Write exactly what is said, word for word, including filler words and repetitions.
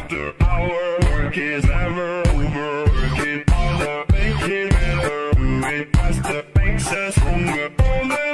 after hour. Work is never over. Working on the making better. Moving faster makes us stronger. All the